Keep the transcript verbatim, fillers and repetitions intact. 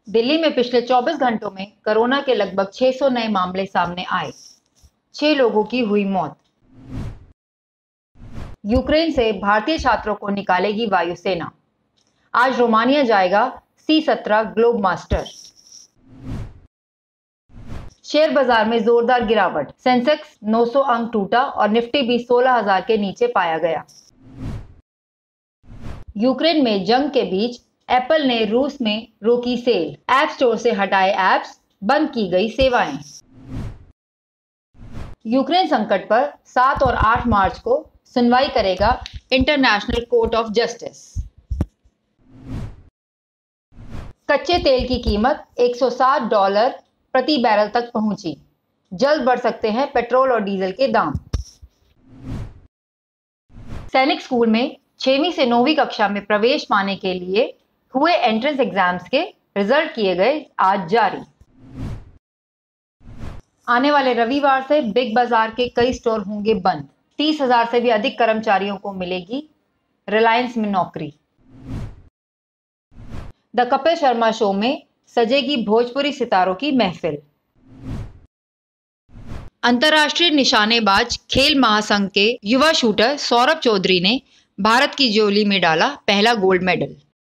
दिल्ली में पिछले चौबीस घंटों में कोरोना के लगभग छह सौ नए मामले सामने आए। छह लोगों की हुई मौत। यूक्रेन से भारतीय छात्रों को निकालेगी वायुसेना। आज रोमानिया जाएगा सी सत्रह ग्लोब मास्टर। शेयर बाजार में जोरदार गिरावट। सेंसेक्स नौ सौ अंक टूटा और निफ्टी भी सोलह हज़ार के नीचे पाया गया। यूक्रेन में जंग के बीच एप्पल ने रूस में रोकी सेल। ऐप स्टोर से हटाए ऐप्स, बंद की गई सेवाएं। यूक्रेन संकट पर सात और आठ मार्च को सुनवाई करेगा इंटरनेशनल कोर्ट ऑफ जस्टिस। कच्चे तेल की कीमत एक सौ सात डॉलर प्रति बैरल तक पहुंची। जल्द बढ़ सकते हैं पेट्रोल और डीजल के दाम। सैनिक स्कूल में छठवीं से नौवीं कक्षा में प्रवेश पाने के लिए हुए एंट्रेंस एग्जाम्स के रिजल्ट किए गए आज जारी। आने वाले रविवार से बिग बाजार के कई स्टोर होंगे बंद। तीस हजार से भी अधिक कर्मचारियों को मिलेगी रिलायंस में नौकरी। द कपिल शर्मा शो में सजेगी भोजपुरी सितारों की महफिल। अंतर्राष्ट्रीय निशानेबाज खेल महासंघ के युवा शूटर सौरभ चौधरी ने भारत की झोली में डाला पहला गोल्ड मेडल।